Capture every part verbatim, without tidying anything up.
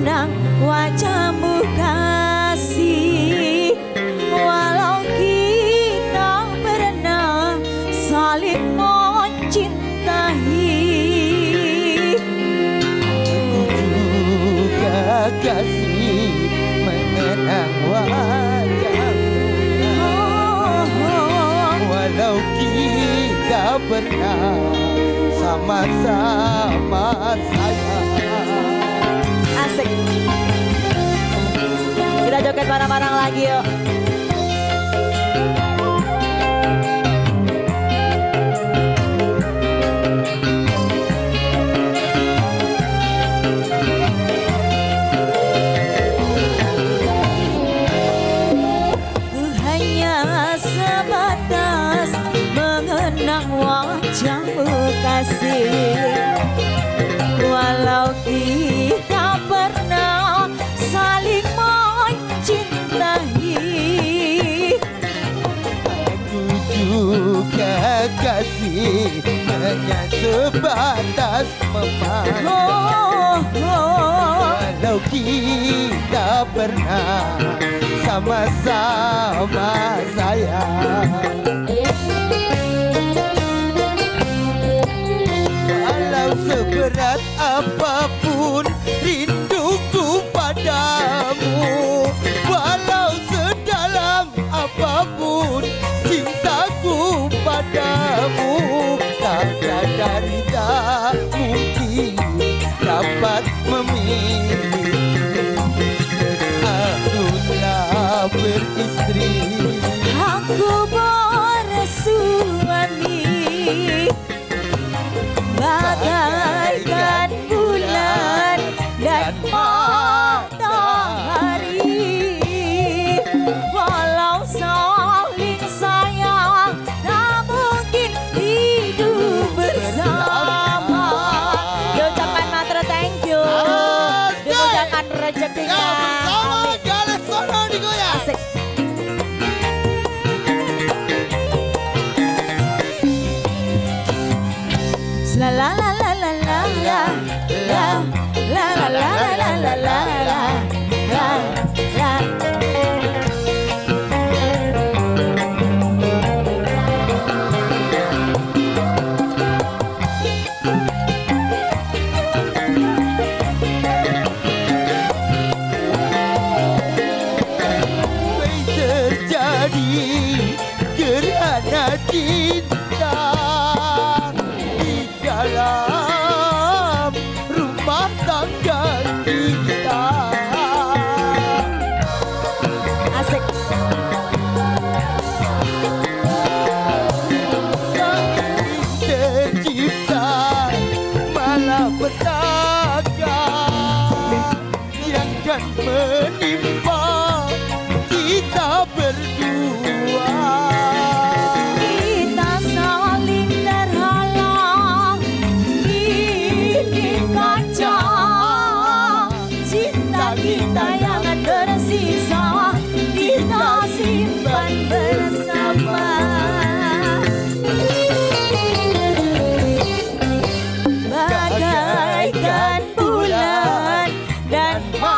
mengenang wajahmu kasih, walau kita pernah saling mencintai. Aku juga kasih mengenang wajahmu, walau kita pernah sama-sama sayang. Asik. Kita joget bareng-bareng lagi yuk. Wajahmu kasih, walau kita pernah saling mencintai. Aku juga kasih hanya sebatas memandang, oh, oh. walau kita pernah sama-sama sayang. Seberat apapun rinduku padamu, walau sedalam apapun cintaku padamu, tak sadari tak mungkin dapat memilih. Aku telah beristri, aku bersuami, bagaikan bulan dan matahari, walau saling sayang tak mungkin hidup bersama. Diucapkan matra thank you, dimudahkan rezekinya. Amin. Gales sono digoyang. Asik. La la la la la la la la la la la la la la la la. Terjadi gerhana cinta dalam rumah tangga kita. Asik. Tercipta malah petaka yang kan menimpa kita berdua. Kita saling terhalang di kaca, cinta kita yang tersisa kita simpan bersama. Bagaikan bulan dan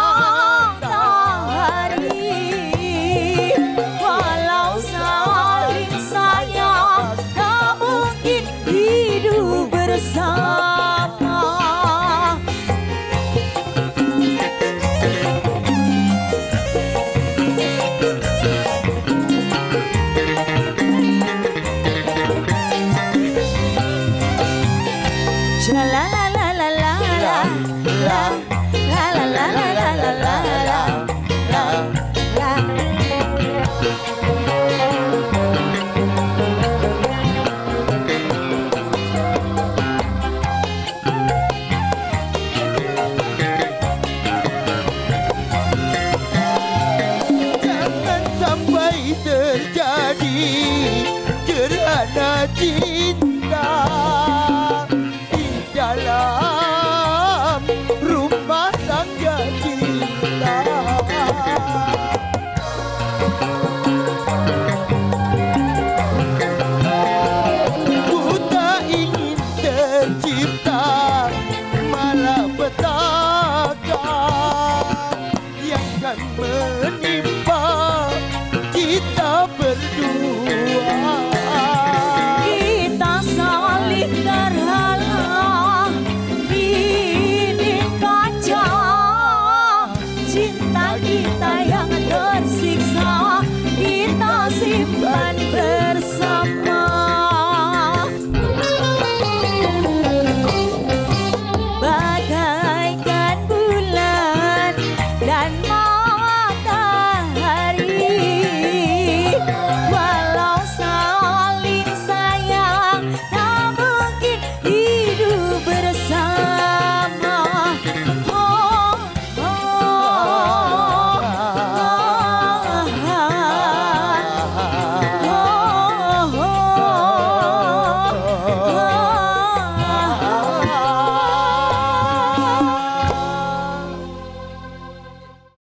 matahari, walau saling sayang tak mungkin hidup bersama. La la la la la la la.